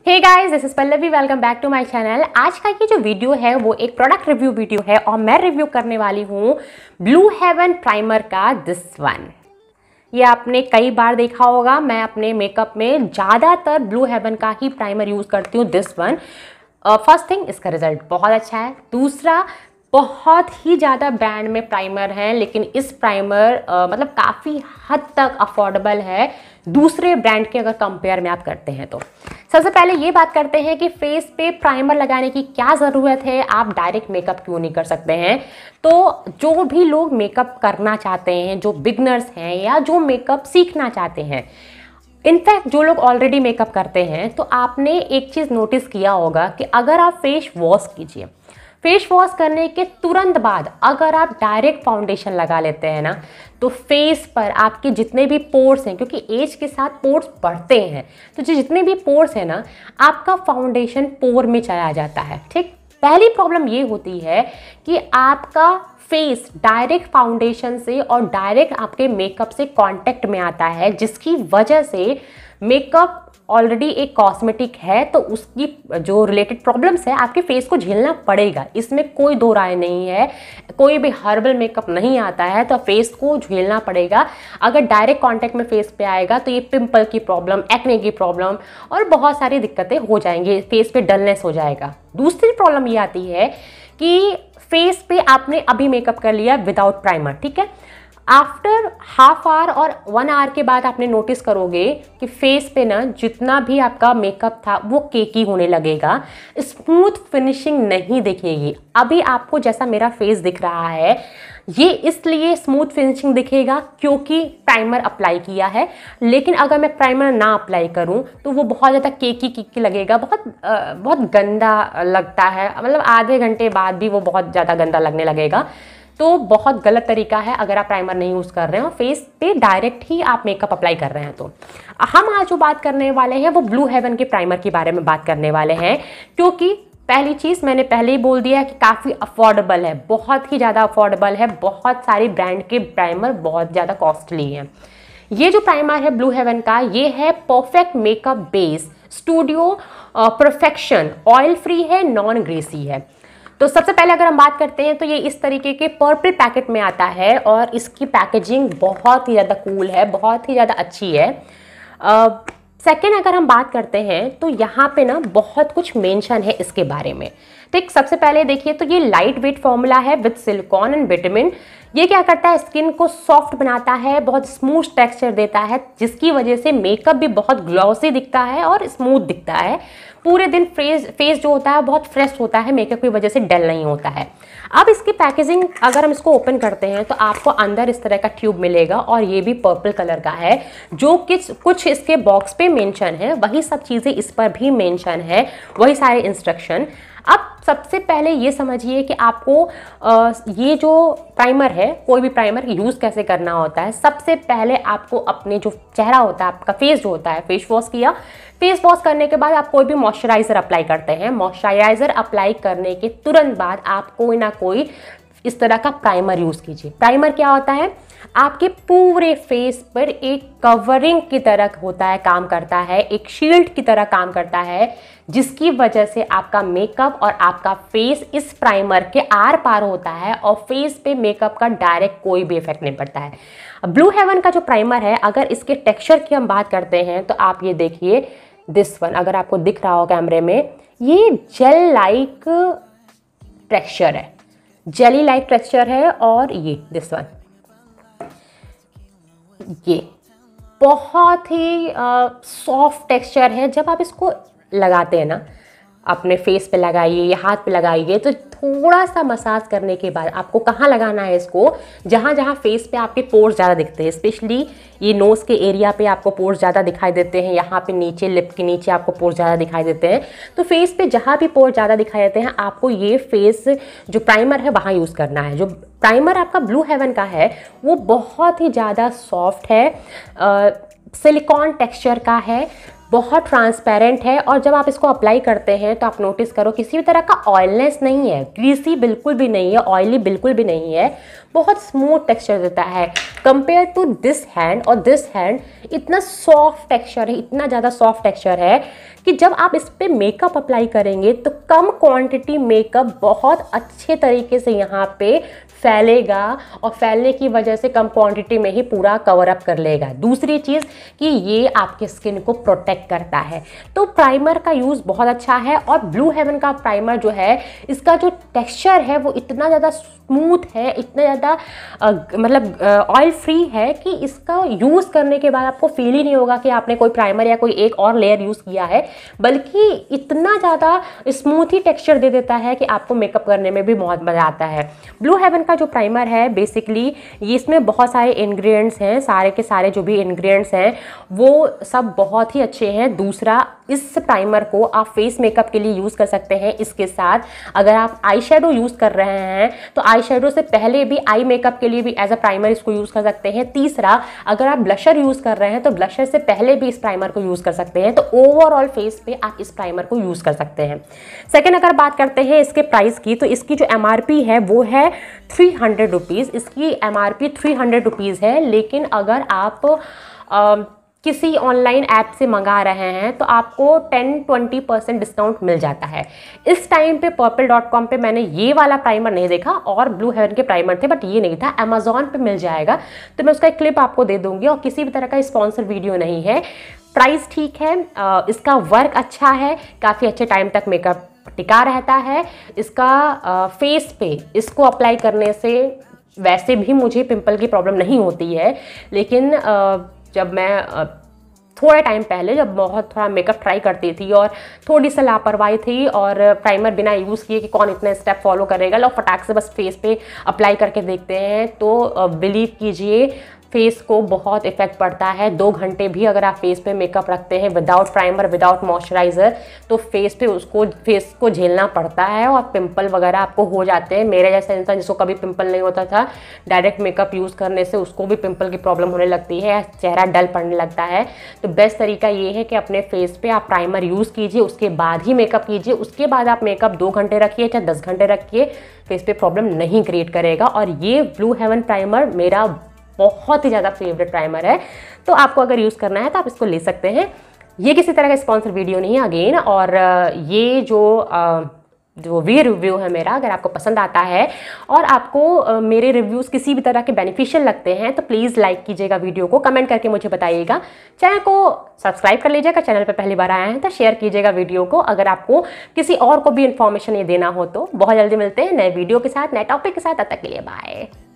Hey guys, this is Pallavi. Welcome back to my channel. आज का ये जो वीडियो है वो एक प्रोडक्ट रिव्यू वीडियो है और मैं रिव्यू करने वाली हूँ ब्लू हेवन प्राइमर का दिस वन। ये आपने कई बार देखा होगा। मैं अपने मेकअप में ज़्यादातर ब्लू हेवन का ही प्राइमर यूज़ करती हूँ, दिस वन। फर्स्ट थिंग, इसका रिजल्ट बहुत अच्छा है। दूसरा, बहुत ही ज़्यादा ब्रांड में प्राइमर हैं, लेकिन इस प्राइमर मतलब काफ़ी हद तक अफोर्डेबल है दूसरे ब्रांड के अगर कंपेयर में आप करते हैं तो। सबसे पहले ये बात करते हैं कि फेस पे प्राइमर लगाने की क्या ज़रूरत है, आप डायरेक्ट मेकअप क्यों नहीं कर सकते हैं। तो जो भी लोग मेकअप करना चाहते हैं, जो बिगनर्स हैं या जो मेकअप सीखना चाहते हैं, इनफैक्ट जो लोग ऑलरेडी मेकअप करते हैं, तो आपने एक चीज़ नोटिस किया होगा कि अगर आप फेस वॉश कीजिए, फेस वॉश करने के तुरंत बाद अगर आप डायरेक्ट फाउंडेशन लगा लेते हैं ना, तो फेस पर आपके जितने भी पोर्स हैं, क्योंकि एज के साथ पोर्स बढ़ते हैं, तो जो जितने भी पोर्स हैं ना, आपका फाउंडेशन पोर में चला जाता है। ठीक, पहली प्रॉब्लम ये होती है कि आपका फेस डायरेक्ट फाउंडेशन से और डायरेक्ट आपके मेकअप से कांटेक्ट में आता है, जिसकी वजह से मेकअप ऑलरेडी एक कॉस्मेटिक है, तो उसकी जो रिलेटेड प्रॉब्लम्स है आपके फेस को झेलना पड़ेगा। इसमें कोई दो राय नहीं है। कोई भी हर्बल मेकअप नहीं आता है तो फेस को झेलना पड़ेगा। अगर डायरेक्ट कांटेक्ट में फेस पे आएगा तो ये पिंपल की प्रॉब्लम, एक्ने की प्रॉब्लम और बहुत सारी दिक्कतें हो जाएंगी, फेस पे डलनेस हो जाएगा। दूसरी प्रॉब्लम ये आती है कि फेस पे आपने अभी मेकअप कर लिया विदाउट प्राइमर, ठीक है। आफ्टर हाफ आवर और 1 आवर के बाद आपने नोटिस करोगे कि फेस पे ना जितना भी आपका मेकअप था वो केकी होने लगेगा, स्मूथ फिनिशिंग नहीं दिखेगी। अभी आपको जैसा मेरा फेस दिख रहा है, ये इसलिए स्मूथ फिनिशिंग दिखेगा क्योंकि प्राइमर अप्लाई किया है। लेकिन अगर मैं प्राइमर ना अप्लाई करूं तो वो बहुत ज़्यादा केकी लगेगा, बहुत गंदा लगता है। मतलब आधे घंटे बाद भी वो बहुत ज़्यादा गंदा लगने लगेगा। तो बहुत गलत तरीका है अगर आप प्राइमर नहीं यूज़ कर रहे हो, फेस पे डायरेक्ट ही आप मेकअप अप्लाई कर रहे हैं। तो हम आज जो बात करने वाले हैं वो ब्लू हेवन के प्राइमर के बारे में बात करने वाले हैं, क्योंकि पहली चीज़ मैंने पहले ही बोल दिया है कि काफ़ी अफोर्डेबल है, बहुत ही ज़्यादा अफोर्डेबल है। बहुत सारी ब्रांड के प्राइमर बहुत ज़्यादा कॉस्टली हैं। ये जो प्राइमर है ब्लू हेवन का, ये है perfect makeup base studio perfection, oil free है, नॉन ग्रेसी है। तो सबसे पहले अगर हम बात करते हैं तो ये इस तरीके के पर्पल पैकेट में आता है और इसकी पैकेजिंग बहुत ही ज़्यादा कूल है, बहुत ही ज़्यादा अच्छी है। सेकेंड, अगर हम बात करते हैं तो यहाँ पे ना बहुत कुछ मेंशन है इसके बारे में। तो एक सबसे पहले देखिए तो ये लाइट वेट फॉर्मूला है विद सिलिकॉन एंड विटामिन। ये क्या करता है, स्किन को सॉफ्ट बनाता है, बहुत स्मूथ टेक्सचर देता है, जिसकी वजह से मेकअप भी बहुत ग्लॉसी दिखता है और स्मूथ दिखता है। पूरे दिन फेस जो होता है बहुत फ्रेश होता है, मेकअप की वजह से डल नहीं होता है। अब इसकी पैकेजिंग अगर हम इसको ओपन करते हैं तो आपको अंदर इस तरह का ट्यूब मिलेगा और ये भी पर्पल कलर का है। जो कुछ इसके बॉक्स पे मेंशन है वही सब चीज़ें इस पर भी मेंशन है, वही सारे इंस्ट्रक्शन। अब सबसे पहले ये समझिए कि आपको ये जो प्राइमर है, कोई भी प्राइमर यूज़ कैसे करना होता है। सबसे पहले आपको अपने जो चेहरा होता है, आपका फेस जो होता है, फेस वॉश किया, फेस वॉश करने के बाद आप कोई भी मॉइस्चराइज़र अप्लाई करते हैं। मॉइस्चराइज़र अप्लाई करने के तुरंत बाद आप कोई ना कोई इस तरह का प्राइमर यूज़ कीजिए। प्राइमर क्या होता है, आपके पूरे फेस पर एक कवरिंग की तरह होता है, काम करता है, एक शील्ड की तरह काम करता है, जिसकी वजह से आपका मेकअप और आपका फेस इस प्राइमर के आर पार होता है और फेस पे मेकअप का डायरेक्ट कोई भी इफेक्ट नहीं पड़ता है। ब्लू हेवन का जो प्राइमर है, अगर इसके टेक्सचर की हम बात करते हैं तो आप ये देखिए दिस वन, अगर आपको दिख रहा हो कैमरे में, ये जेल लाइक टेक्सचर है, जेली लाइक टेक्सचर है। और ये दिस वन, ये बहुत ही सॉफ्ट टेक्सचर है। जब आप इसको लगाते हैं ना, अपने फेस पे लगाइए या हाथ पे लगाइए, तो थोड़ा सा मसाज करने के बाद आपको कहाँ लगाना है इसको, जहाँ जहाँ फेस पे आपके पोर्स ज़्यादा दिखते हैं, स्पेशली ये नोज़ के एरिया पे आपको पोर्स ज़्यादा दिखाई देते हैं, यहाँ पे नीचे लिप के नीचे आपको पोर्स ज़्यादा दिखाई देते हैं। तो फेस पे जहाँ भी पोर्स ज़्यादा दिखाई देते हैं, आपको ये फेस जो प्राइमर है वहाँ यूज़ करना है। जो प्राइमर आपका ब्लू हेवन का है वो बहुत ही ज़्यादा सॉफ्ट है, सिलिकॉन टेक्सचर का है, बहुत ट्रांसपेरेंट है। और जब आप इसको अप्लाई करते हैं तो आप नोटिस करो किसी भी तरह का ऑयलनेस नहीं है, ग्रीसी बिल्कुल भी नहीं है, ऑयली बिल्कुल भी नहीं है। बहुत स्मूथ टेक्सचर देता है कंपेयर टू दिस हैंड। और दिस हैंड इतना सॉफ्ट टेक्सचर है, इतना ज़्यादा सॉफ्ट टेक्सचर है कि जब आप इस पर मेकअप अप्लाई करेंगे तो कम क्वांटिटी मेकअप बहुत अच्छे तरीके से यहाँ पे फैलेगा और फैलने की वजह से कम क्वांटिटी में ही पूरा कवर अप कर लेगा। दूसरी चीज़ कि ये आपके स्किन को प्रोटेक्ट करता है। तो प्राइमर का यूज़ बहुत अच्छा है। और ब्लू हेवन का प्राइमर जो है, इसका जो टेक्सचर है वो इतना ज़्यादा स्मूथ है, इतना ज़्यादा मतलब ऑयल फ्री है कि इसका यूज़ करने के बाद आपको फील ही नहीं होगा कि आपने कोई प्राइमर या कोई एक और लेयर यूज़ किया है, बल्कि इतना ज़्यादा स्मूथ ही टेक्सचर दे देता है कि आपको मेकअप करने में भी बहुत मज़ा आता है। ब्लू हेवन का जो प्राइमर है बेसिकली ये इसमें बहुत सारे इंग्रेडिएंट्स हैं, सारे के सारे जो भी इंग्रेडिएंट्स हैं वो सब बहुत ही अच्छे हैं। दूसरा, इस प्राइमर को आप फेस मेकअप के लिए यूज़ कर सकते हैं। इसके साथ अगर आप आई शेडो यूज़ कर रहे हैं तो आई शेडो से पहले भी आई मेकअप के लिए भी एज अ प्राइमर इसको यूज़ कर सकते हैं। तीसरा, अगर आप ब्लशर यूज़ कर रहे हैं तो ब्लशर से पहले भी इस प्राइमर को यूज़ कर सकते हैं। तो ओवरऑल फेस पे आप इस प्राइमर को यूज़ कर सकते हैं। सेकेंड, अगर बात करते हैं इसके प्राइस की, तो इसकी जो MRP है वो है 300 रुपीज़। इसकी MRP 300 रुपीज़ है। लेकिन अगर आप किसी ऑनलाइन ऐप से मंगा रहे हैं तो आपको 10-20% डिस्काउंट मिल जाता है। इस टाइम पे purple.com पे मैंने ये वाला प्राइमर नहीं देखा, और ब्लू हेवन के प्राइमर थे बट ये नहीं था। अमेजोन पे मिल जाएगा, तो मैं उसका एक क्लिप आपको दे दूंगी। और किसी भी तरह का स्पॉन्सर वीडियो नहीं है। प्राइस ठीक है, इसका वर्क अच्छा है, काफ़ी अच्छे टाइम तक मेकअप टिका रहता है। इसका फेस पे इसको अप्लाई करने से वैसे भी मुझे पिंपल की प्रॉब्लम नहीं होती है, लेकिन जब मैं थोड़े टाइम पहले जब बहुत थोड़ा मेकअप ट्राई करती थी और थोड़ी सी लापरवाही थी और प्राइमर बिना यूज़ किए कि कौन इतने स्टेप फॉलो करेगा, लोग फटाक से बस फेस पे अप्लाई करके देखते हैं, तो बिलीव कीजिए फेस को बहुत इफेक्ट पड़ता है। 2 घंटे भी अगर आप फेस पे मेकअप रखते हैं विदाउट प्राइमर विदाउट मॉइस्चराइज़र तो फेस को झेलना पड़ता है और पिंपल वगैरह आपको हो जाते हैं। मेरे जैसा इंसान जिसको कभी पिंपल नहीं होता था, डायरेक्ट मेकअप यूज़ करने से उसको भी पिंपल की प्रॉब्लम होने लगती है, चेहरा डल पड़ने लगता है। तो बेस्ट तरीका ये है कि अपने फेस पे आप प्राइमर यूज़ कीजिए, उसके बाद ही मेकअप कीजिए। उसके बाद आप मेकअप 2 घंटे रखिए चाहे 10 घंटे रखिए, फेस पे प्रॉब्लम नहीं क्रिएट करेगा। और ये ब्लू हेवन प्राइमर मेरा बहुत ही ज़्यादा फेवरेट प्राइमर है। तो आपको अगर यूज़ करना है तो आप इसको ले सकते हैं। ये किसी तरह का स्पॉन्सर वीडियो नहीं है अगेन। और ये जो रिव्यू है मेरा, अगर आपको पसंद आता है और आपको मेरे रिव्यूज़ किसी भी तरह के बेनिफिशियल लगते हैं तो प्लीज़ लाइक कीजिएगा वीडियो को, कमेंट करके मुझे बताइएगा। चैनल को सब्सक्राइब कर लीजिएगा, चैनल पे पहली बार आए हैं तो शेयर कीजिएगा वीडियो को। अगर आपको किसी और को भी इन्फॉर्मेशन ये देना हो तो बहुत जल्दी मिलते हैं नए वीडियो के साथ, नए टॉपिक के साथ। तब तक के लिए बाय।